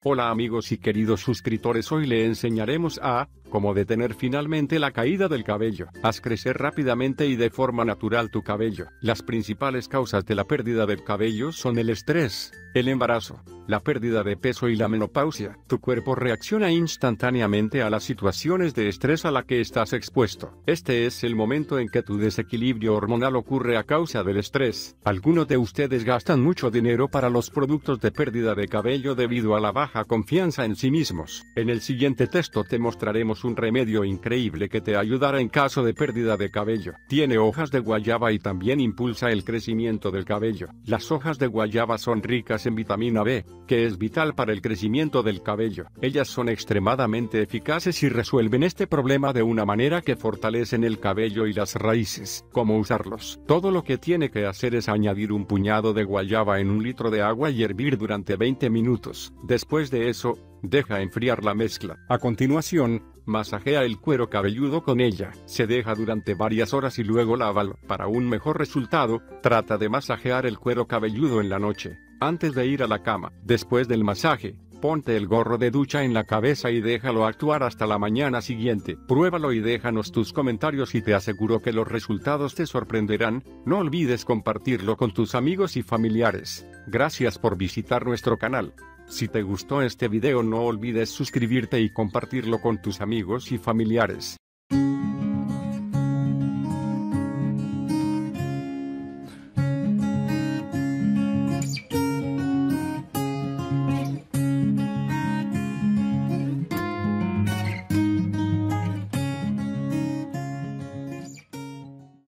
Hola amigos y queridos suscriptores, hoy le enseñaremos a cómo detener finalmente la caída del cabello. Haz crecer rápidamente y de forma natural tu cabello. Las principales causas de la pérdida del cabello son el estrés, el embarazo, la pérdida de peso y la menopausia. Tu cuerpo reacciona instantáneamente a las situaciones de estrés a la que estás expuesto. Este es el momento en que tu desequilibrio hormonal ocurre a causa del estrés. Algunos de ustedes gastan mucho dinero para los productos de pérdida de cabello debido a la baja confianza en sí mismos. En el siguiente texto te mostraremos un remedio increíble que te ayudará en caso de pérdida de cabello. Tiene hojas de guayaba y también impulsa el crecimiento del cabello. Las hojas de guayaba son ricas en vitamina B, que es vital para el crecimiento del cabello. Ellas son extremadamente eficaces y resuelven este problema de una manera que fortalecen el cabello y las raíces. ¿Cómo usarlos? Todo lo que tiene que hacer es añadir un puñado de guayaba en 1 litro de agua y hervir durante 20 minutos. Después de eso, deja enfriar la mezcla. A continuación, masajea el cuero cabelludo con ella. Se deja durante varias horas y luego lávalo. Para un mejor resultado, trata de masajear el cuero cabelludo en la noche, antes de ir a la cama. Después del masaje, ponte el gorro de ducha en la cabeza y déjalo actuar hasta la mañana siguiente. Pruébalo y déjanos tus comentarios y te aseguro que los resultados te sorprenderán. No olvides compartirlo con tus amigos y familiares. Gracias por visitar nuestro canal. Si te gustó este video no olvides suscribirte y compartirlo con tus amigos y familiares.